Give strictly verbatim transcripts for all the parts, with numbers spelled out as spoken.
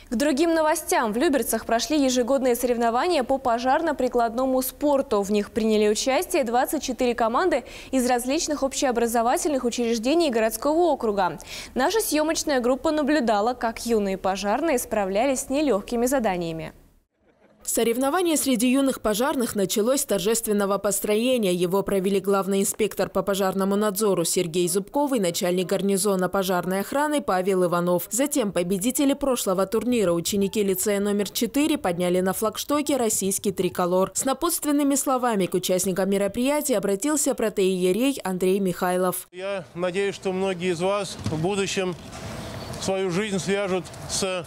К другим новостям. В Люберцах прошли ежегодные соревнования по пожарно-прикладному спорту. В них приняли участие двадцать четыре команды из различных общеобразовательных учреждений городского округа. Наша съемочная группа наблюдала, как юные пожарные справлялись с нелегкими заданиями. Соревнование среди юных пожарных началось с торжественного построения. Его провели главный инспектор по пожарному надзору Сергей Зубков и начальник гарнизона пожарной охраны Павел Иванов. Затем победители прошлого турнира, ученики лицея номер четыре, подняли на флагштоке российский триколор. С напутственными словами к участникам мероприятия обратился протоиерей Андрей Михайлов. Я надеюсь, что многие из вас в будущем свою жизнь свяжут с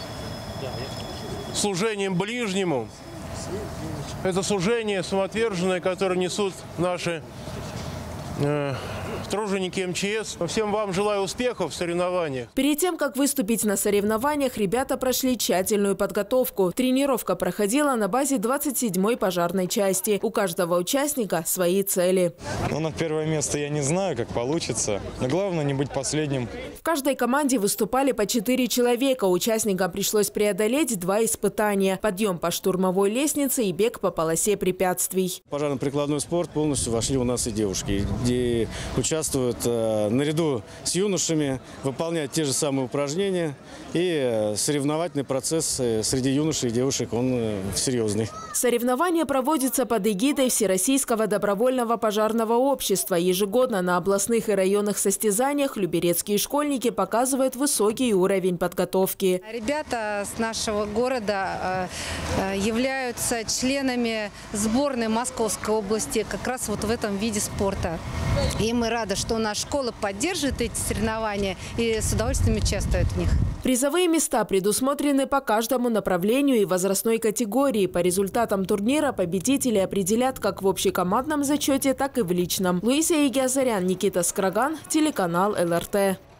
служением ближнему. Это служение самоотверженное, которое несут наши э, труженики эм че эс. Всем вам желаю успехов в соревнованиях. Перед тем, как выступить на соревнованиях, ребята прошли тщательную подготовку. Тренировка проходила на базе двадцать седьмой пожарной части. У каждого участника свои цели. Ну, на первое место я не знаю, как получится. Но главное не быть последним. В каждой команде выступали по четыре человека. Участникам пришлось преодолеть два испытания. Подъем по штурмовой лестнице и бег по полосе препятствий. Пожарно-прикладной спорт полностью вошли у нас и девушки, где участвуют э, наряду с юношами, выполняют те же самые упражнения. И э, соревновательный процесс э, среди юношей и девушек, он э, серьезный. Соревнования проводятся под эгидой Всероссийского добровольного пожарного общества. Ежегодно на областных и районных состязаниях люберецкие школьники показывают высокий уровень подготовки. Ребята с нашего города э, являются членами сборной Московской области как раз вот в этом виде спорта. И мы рады, что наша школа поддерживает эти соревнования и с удовольствием участвует в них. Призовые места предусмотрены по каждому направлению и возрастной категории. По результатам турнира победители определят как в общекомандном зачете, так и в личном. Луизия Егиазарян, Никита Скраган, телеканал эл эр тэ.